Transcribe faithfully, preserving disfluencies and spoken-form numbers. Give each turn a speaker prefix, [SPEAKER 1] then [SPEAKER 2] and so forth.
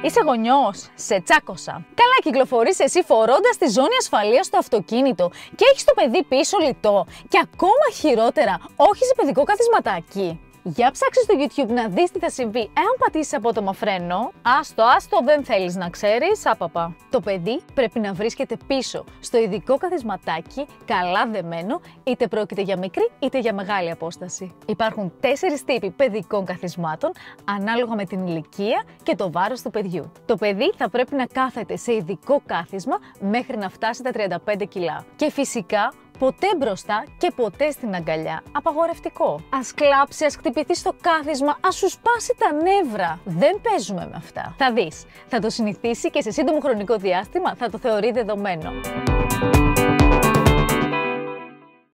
[SPEAKER 1] Είσαι γονιός, σε τσάκωσα. Καλά κυκλοφορείς εσύ φορώντας τη ζώνη ασφαλείας στο αυτοκίνητο και έχεις το παιδί πίσω λιτό και ακόμα χειρότερα, όχι σε παιδικό καθισματάκι. Για ψάξε στο YouTube να δεις τι θα συμβεί εάν πατήσεις απότομα φρένο. Άστο, άστο, δεν θέλεις να ξέρεις, άπαπα. Το παιδί πρέπει να βρίσκεται πίσω στο ειδικό καθισματάκι, καλά δεμένο, είτε πρόκειται για μικρή είτε για μεγάλη απόσταση. Υπάρχουν τέσσερις τύποι παιδικών καθισμάτων, ανάλογα με την ηλικία και το βάρος του παιδιού. Το παιδί θα πρέπει να κάθεται σε ειδικό κάθισμα μέχρι να φτάσει τα τριάντα πέντε κιλά. Και φυσικά, ποτέ μπροστά και ποτέ στην αγκαλιά. Απαγορευτικό. Ας κλάψει, ας χτυπηθεί στο κάθισμα, ας σου σπάσει τα νεύρα. Δεν παίζουμε με αυτά. Θα δεις. Θα το συνηθίσει και σε σύντομο χρονικό διάστημα θα το θεωρεί δεδομένο.